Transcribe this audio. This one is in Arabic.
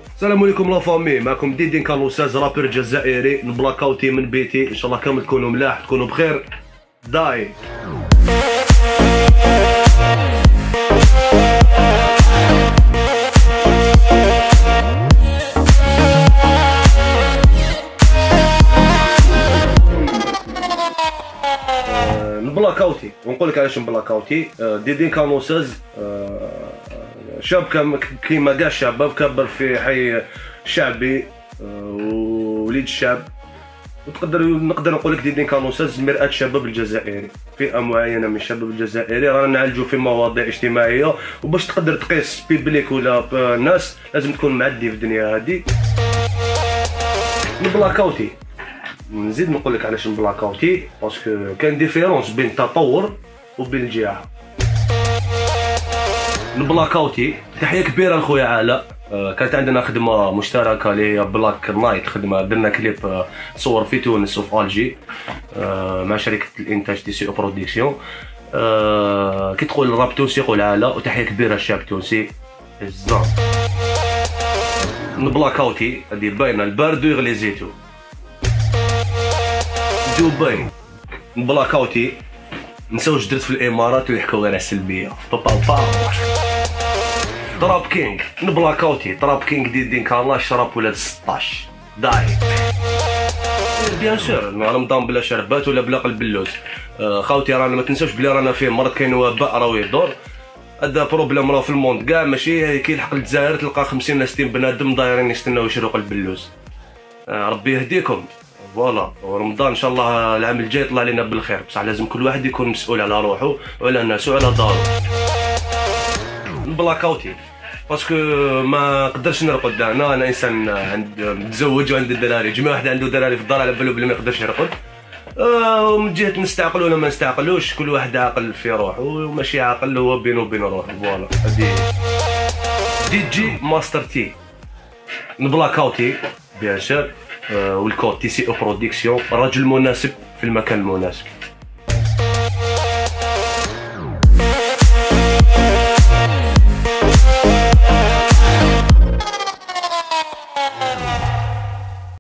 السلام عليكم لا فامي، معكم ديدين كانوساز رابر جزائري نبلاكاوتي من بيتي. ان شاء الله كامل تكونوا ملاح، تكونوا بخير. داي نبلاكاوتي ونقول لك علاش نبلاكاوتي. ديدين كانوساز شاب كيما كاع الشباب، كبر في حي شعبي وليد الشعب، نقدر نقول لك ديدين كانوساز مرآة الشباب الجزائري. فئة معينة من الشباب الجزائري رانا نعالجوا في مواضيع اجتماعية، وباش تقدر تقيس بيبليك ولا ناس لازم تكون معدي في الدنيا هذه. نبلاكاوتي نزيد نقول لك علاش نبلاكاوتي، باسكو كاين ديفيرونس بين التطور وبين الجياعة. نبلاكاوتي تحية كبيرة لخويا علاء. كانت عندنا خدمة مشتركة اللي هي بلاك نايت، خدمة درنا كليب صور في تونس وفي ألجي مع شركة الإنتاج دي سي أو برودكسيون. كي تقول الراب تونسي يقول علاء، وتحية كبيرة للشعب التونسي الزام. نبلاكاوتي هادي باينة البارد ويغلي زيتو. دبي نبلاكاوتي نساو جدرت في الامارات ويحكوا غير على السلبيه. طراب كينغ نبلاكاوتي، طراب كينغ ديدين كان شرب ولاد 16 داي. بيان سور رمضان بلا شربات ولا بلا قلب اللوز. خاوتي رانا ما تنساوش بلي رانا فيه مرض، كاين وباء راهو يدور. هذا بروبليم راه في الموند كاع، ماشي كي يلحق للجزائر تلقى 50 60 بنادم دايرين يستناو يشرو قلب اللوز. ربي يهديكم. فوالا، ورمضان ان شاء الله العام الجاي يطلع علينا بالخير، بصح لازم كل واحد يكون مسؤول على روحه وعلى ناسو وعلى دارو. نبلاكاوتي باسكو ما نقدرش نرقد. انا انسان متزوج وعندي دراري، جميع واحد عنده دراري في الدار على بالو بلي ما يقدرش يرقد. ومن جهه نستعقل ولا ما نستعقلوش، كل واحد عاقل في روحه، وماشي عاقل هو بينه وبين روحه. فوالا هادي دي جي ماستر تي. نبلاكاوتي بيان سور والكود تي سي او برودكسيون، الرجل المناسب في المكان المناسب.